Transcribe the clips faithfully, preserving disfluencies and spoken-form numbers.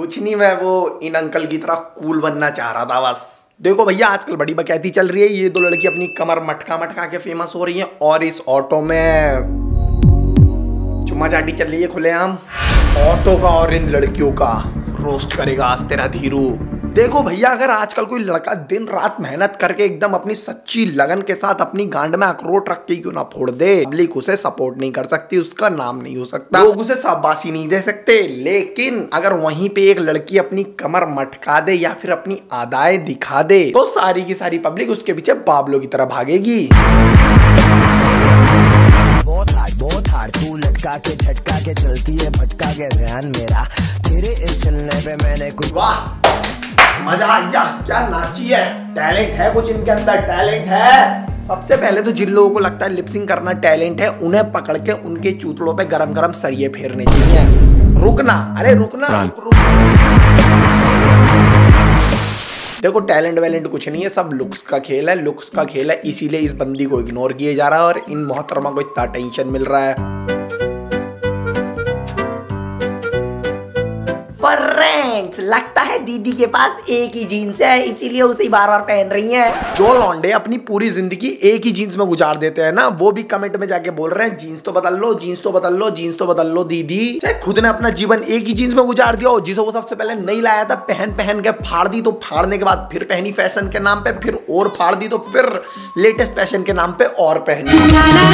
कुछ नहीं, मैं वो इन अंकल की तरह कूल बनना चाह रहा था बस। देखो भैया आजकल बड़ी बकैती चल रही है, ये दो लड़की अपनी कमर मटका मटका के फेमस हो रही हैं और इस ऑटो में चुम्मा चाटी चल रही है खुलेआम। ऑटो का और इन लड़कियों का रोस्ट करेगा आज तेरा धीरू। देखो भैया अगर आजकल कोई लड़का दिन रात मेहनत करके एकदम अपनी सच्ची लगन के साथ अपनी गांड में अखरोट रख के क्यों ना फोड़ दे, पब्लिक उसे सपोर्ट नहीं कर सकती, उसका नाम नहीं हो सकता, लोग उसे शाबाशी नहीं दे सकते। लेकिन अगर वहीं पे एक लड़की अपनी कमर मटका दे या फिर अपनी अदाएं दिखा दे तो सारी की सारी पब्लिक उसके पीछे बाबलों की तरह भागेगी। बहुत हार्ड बहुत हार्ड तू लटका के झटका के चलती है भटका के ध्यान मेरा तेरे इस चलने पे मैंने कुछ। वाह मजा आ गया, क्या नाची है, टैलेंट है कुछ इनके अंदर, टैलेंट है। सबसे पहले तो जिन लोगों को लगता है लिपसिंग करना टैलेंट है उन्हें पकड़ के उनके चूतड़ों पे गरम गरम सरिये फेरने चाहिए। रुकना, अरे रुकना रुक, रुक। देखो टैलेंट वैलेंट कुछ नहीं है, सब लुक्स का खेल है, लुक्स का खेल है, इसीलिए इस बंदी को इग्नोर किया जा रहा है और इन मोहतरमा को इतना टेंशन मिल रहा है। फ्रेंड्स लगता है दीदी के पास एक ही जीन्स है इसीलिए उसे बार बार पहन रही हैं। जो लौंडे अपनी पूरी जिंदगी एक ही जीन्स में गुजार देते हैं ना, वो भी कमेंट में जाके बोल रहे हैं जीन्स तो बदल लो, जीन्स तो बदल लो, जीन्स तो बदल लो। दीदी चाहे खुद ने अपना जीवन एक ही जीन्स में गुजार दिया हो, जिसे वो सबसे पहले नहीं लाया था, पहन पहन के फाड़ दी, तो फाड़ने के बाद फिर पहनी फैशन के नाम पे, फिर और फाड़ दी, तो फिर लेटेस्ट फैशन के नाम पे और पहनी।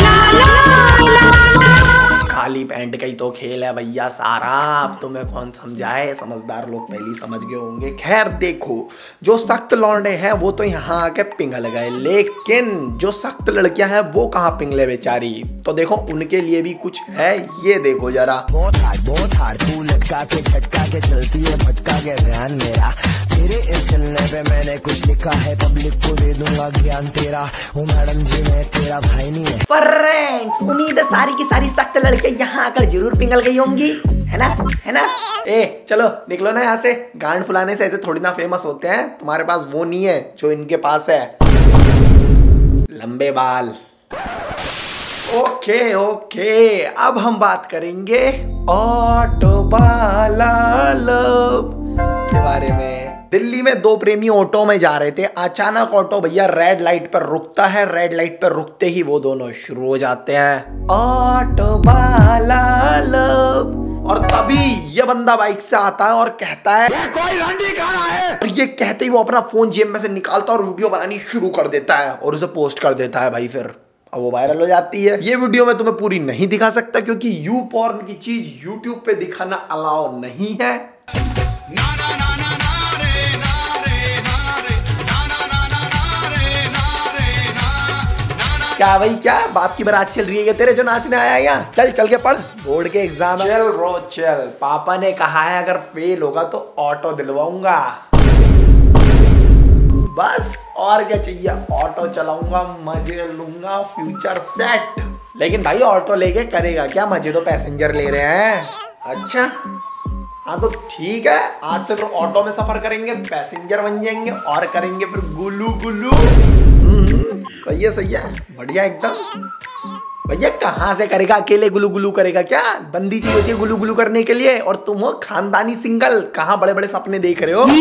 खाली पैंट का ही तो खेल है भैया सारा, अब तुम्हें कौन समझाए, समझदार लोग पहले समझ गए होंगे। खैर देखो जो सख्त लौंडे हैं वो तो यहाँ आके पिंगल गए, लेकिन जो सख्त लड़कियां हैं वो कहाँ पिंगले बेचारी। तो देखो उनके लिए भी कुछ है, ये देखो जरा। बहुत हार्ड बहुत हार्ड तू लटका के झटका के चलती है भटका के ध्यान मेरा तेरे इस चलने पे मैंने कुछ लिखा है पब्लिक को दे दूंगा ज्ञान तेरा हूँ मैडम जी मैं तेरा भाई नहीं है। फ्रेंड्स उम्मीद है सारी की सारी सख्त लड़कियां यहाँ आकर जरूर पिंगल गई होंगी, है ना, है ना। ए चलो निकलो ना यहाँ से, गांड फुलाने से ऐसे थोड़ी ना फेमस होते हैं, तुम्हारे पास वो नहीं है जो इनके पास है, लंबे बाल। ओके ओके अब हम बात करेंगे ऑटो वाला लव के बारे में। दिल्ली में दो प्रेमी ऑटो में जा रहे थे, अचानक ऑटो भैया रेड लाइट पर रुकता है, रेड लाइट पर रुकते ही वो दोनों शुरू हो जाते हैं ऑटो वाला लव। और तभी ये बंदा बाइक से आता है और कहता है ये कोई रंडी कहाँ है, और ये कहते ही वो अपना फोन जेब में से निकालता है और वीडियो बनानी शुरू कर देता है और उसे पोस्ट कर देता है भाई। फिर अब वो वायरल हो जाती है। ये वीडियो मैं तुम्हें पूरी नहीं दिखा सकता क्योंकि यू पॉर्न की चीज यूट्यूब पे दिखाना अलाउ नहीं है। ना, ना, ना, ना, ना, रे, ना, रे, ना, रे, ना, ना, ना, ना, ना, रे, ना, रे, ना, ना, ना। क्या भाई क्या बाप की बारात चल रही है तेरे जो नाचने आया यहाँ, चल चल के पढ़, बोर्ड के एग्जाम। चल रो चल, पापा ने कहा है अगर फेल होगा तो ऑटो दिलवाऊंगा, बस और क्या चाहिए, ऑटो चलाऊंगा, मजे लूंगा, फ्यूचर सेट। लेकिन भाई ऑटो लेके करेगा क्या, मजे तो पैसेंजर ले रहे हैं। अच्छा हाँ तो ठीक है, आज से फिर ऑटो में सफर करेंगे, पैसेंजर बन जाएंगे और करेंगे फिर गुलू गुलू। सही है सही है, बढ़िया एकदम। भैया कहाँ से करेगा, अकेले गुलू गुलू करेगा क्या, बंदी चाहिए होती है गुलू गुलू करने के लिए, और तुम हो खानदानी सिंगल, कहाँ बड़े बड़े सपने देख रहे हो।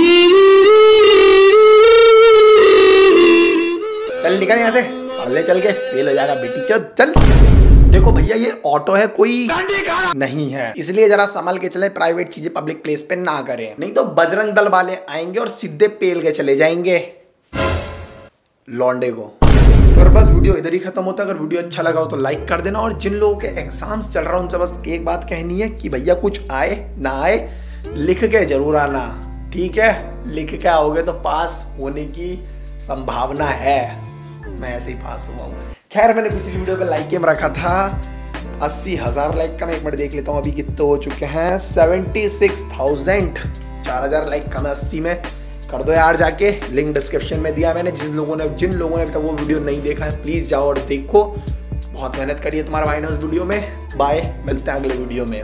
चल निकल यहाँ से, ले चल के फेल हो जाएगा बेटी, चल चल। देखो भैया ये ऑटो है कोई नहीं है, इसलिए जरा संभल के चले, प्राइवेट चीजें पब्लिक प्लेस पे ना करें, नहीं तो बजरंग दल वाले आएंगे और सीधे पेल के चले जाएंगे लौंडे को। तो बस वीडियो इधर ही खत्म होता है। अगर वीडियो अच्छा लगा हो तो लाइक कर देना, और जिन लोगों के एग्जाम्स चल रहा है उनसे बस एक बात कहनी है कि भैया कुछ आए ना आए लिख के जरूर आना, ठीक है, लिख के आओगे तो पास होने की संभावना है। मैं ऐसे ही पास हुआ हूँ। खैर मैंने पिछली वीडियो पे लाइक गेम रखा था अस्सी हजार लाइक का, मैं एक मिनट देख लेता हूँ अभी कितने हो चुके हैं, सेवेंटी सिक्स थाउजेंड, चार हजार लाइक का मैं अस्सी में कर दो यार जाके, लिंक डिस्क्रिप्शन में दिया मैंने। जिन लोगों ने जिन लोगों ने अभी तक वो वीडियो नहीं देखा है प्लीज जाओ और देखो, बहुत मेहनत करी है तुम्हारा भाई ने उस वीडियो में। बाय, मिलते हैं अगले वीडियो में।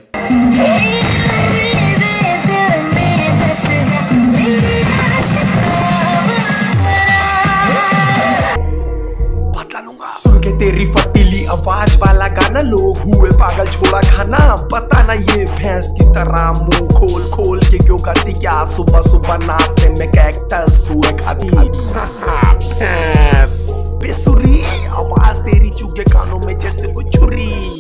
बदला लूंगा सुन के तेरी फटीली आवाज वाला गाना लोग हुए पागल, छोड़ा खाना पता ना ये भैंस की तरह मुंह खोल खोल के क्यों करती क्या सुबह सुबह नाश्ते में कैक्टस तू है खाती। बेसुरी आवाज तेरी चुगे कानों में जैसे कोई छुरी।